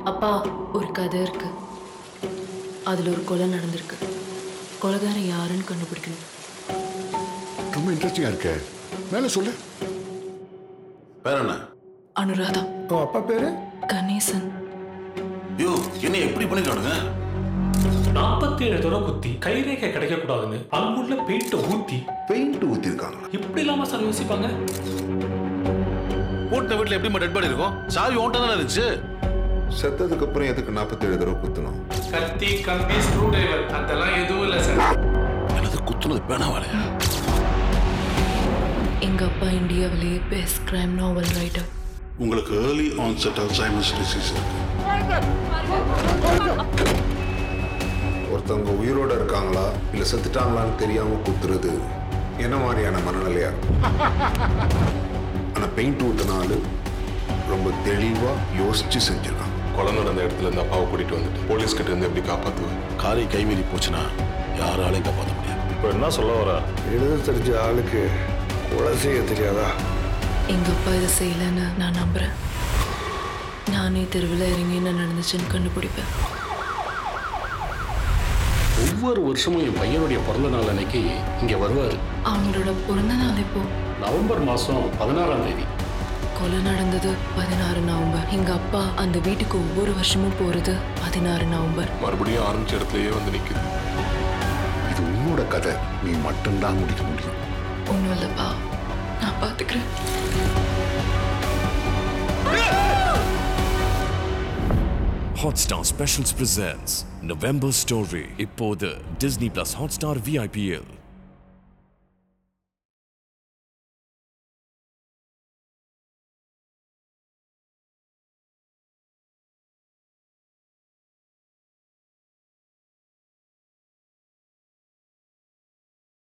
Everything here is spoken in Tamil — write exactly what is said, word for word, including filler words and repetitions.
அப்பா, ஒரு கதை இருக்கு. அதுல ஒரு கொலை நடந்திருக்கு. கொலைகாரன் யாருன்னு கண்டுபிடிக்கணும். ரொம்ப இன்ட்ரெஸ்டிங்கா இருக்கு. மேல சொல்லு. பேர் என்ன? அனுராதா. அப்பா பேரு கணேசன். ஐயோ, என்ன எப்படி பண்ணிருக்கானுங்க? நாற்பத்தி ஏழு தடவை குத்தி கைரேகை கிடைக்க கூடாதுன்னு அங்குள்ள பெயிண்ட் ஊத்தி பெயிண்ட் ஊத்தி இருக்காங்க. இப்படி இல்லாம சார் யோசிப்பாங்க. போட்ட வீட்டுல எப்படி டெட் பாடி இருக்கும்? சாவி ஓட்ட தானே இருந்துச்சு. செத்ததுக்கு அப்புறம் எதுக்கு நாற்பத்தி ஏழு தடவை குத்தணும்? கத்தி, கம்பி, ஸ்க்ரூ டிரைவர் அதெல்லாம் எதுவும் இல்லை சார். எனது குத்துனது பேனா வேலையா? எங்க அப்பா இந்தியாவிலேயே பெஸ்ட் கிரைம் நாவல் ரைட்டர். உங்களுக்கு ஏர்லி ஆன்செட் அல்சைமர்ஸ் டிசீஸ் இருக்கு. ஒருத்தவங்க உயிரோட இருக்காங்களா இல்ல செத்துட்டாங்களான்னு தெரியாம குத்துறது என்ன மாதிரியான மனநிலையா இருக்கும்? ஆனா பெயிண்ட் ஊத்தினாலும் ரொம்ப தெளிவா யோசிச்சு செஞ்சிருக்காங்க. கொலை நடந்த இடத்துல இருந்து அப்பாவை கூட்டிட்டு வந்துட்டு போலீஸ் கிட்ட இருந்து எப்படி காப்பாத்துவேன்? காரை கைமீறி போச்சுன்னா யாராலையும் காப்பாற்ற முடியாது. இப்போ என்ன சொல்ல வர? எழுத தெரிஞ்ச ஆளுக்கு கொலை செய்ய தெரியாதா? எங்க அப்பா இதை செய்யலன்னு நான் நம்புறேன். நானே தெருவில் இறங்கி என்ன நடந்துச்சுன்னு கண்டுபிடிப்பேன். ஒவ்வொரு வருஷமும் என் பையனுடைய பிறந்த நாள் அன்னைக்கு இங்க வருவாரு. அவங்களோட பிறந்த நாள் இப்போ நவம்பர் மாசம் பதினாறாம் தேதி. கொலை நடந்தது பதினாறு நவம்பர். எங்க அப்பா அந்த வீட்டுக்கு ஒவ்வொரு வருஷமும் போறது பதினாறு நவம்பர். மறுபடியும் ஆரம்பிச்ச இடத்துலயே வந்து நிக்குது. இது உன்னோட கதை. நீ மட்டும்தான் முடிக்க முடியும். ஒன்றும் இல்லைப்பா, நான் பார்த்துக்கிறேன். Hotstar Specials presents November Story. இப்போது Disney Plus Hotstar V I P L.